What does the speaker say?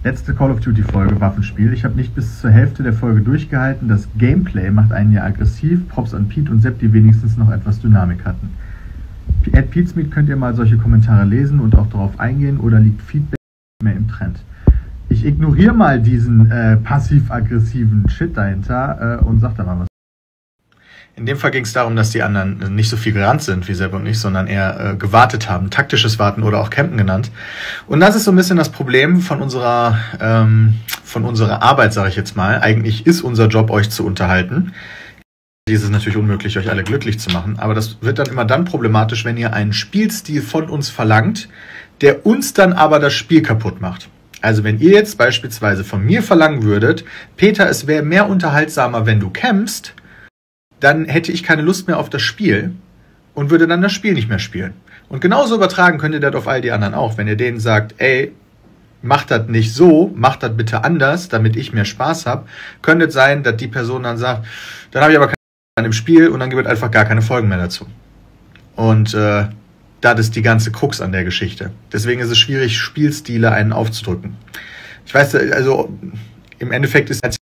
Letzte Call of Duty Folge, Waffenspiel. Ich habe nicht bis zur Hälfte der Folge durchgehalten. Das Gameplay macht einen ja aggressiv. Props an Pete und Sepp, die wenigstens noch etwas Dynamik hatten. At Petesmeet könnt ihr mal solche Kommentare lesen und auch darauf eingehen, oder liegt Feedback mehr im Trend? Ich ignoriere mal diesen passiv-aggressiven Shit dahinter und sag da mal was. In dem Fall ging es darum, dass die anderen nicht so viel gerannt sind wie Sepp und ich, sondern eher gewartet haben. Taktisches Warten oder auch Campen genannt. Und das ist so ein bisschen das Problem von unserer Arbeit, sage ich jetzt mal. Eigentlich ist unser Job, euch zu unterhalten. Es ist natürlich unmöglich, euch alle glücklich zu machen. Aber das wird dann immer dann problematisch, wenn ihr einen Spielstil von uns verlangt, der uns dann aber das Spiel kaputt macht. Also wenn ihr jetzt beispielsweise von mir verlangen würdet, Peter, es wäre mehr unterhaltsamer, wenn du campst, dann hätte ich keine Lust mehr auf das Spiel und würde dann das Spiel nicht mehr spielen. Und genauso übertragen könnt ihr das auf all die anderen auch. Wenn ihr denen sagt, ey, macht das nicht so, macht das bitte anders, damit ich mehr Spaß habe, könnte es sein, dass die Person dann sagt, dann habe ich aber keine Lust an dem Spiel und dann gibt es einfach gar keine Folgen mehr dazu. Und das ist die ganze Krux an der Geschichte. Deswegen ist es schwierig, Spielstile einen aufzudrücken. Ich weiß, also im Endeffekt ist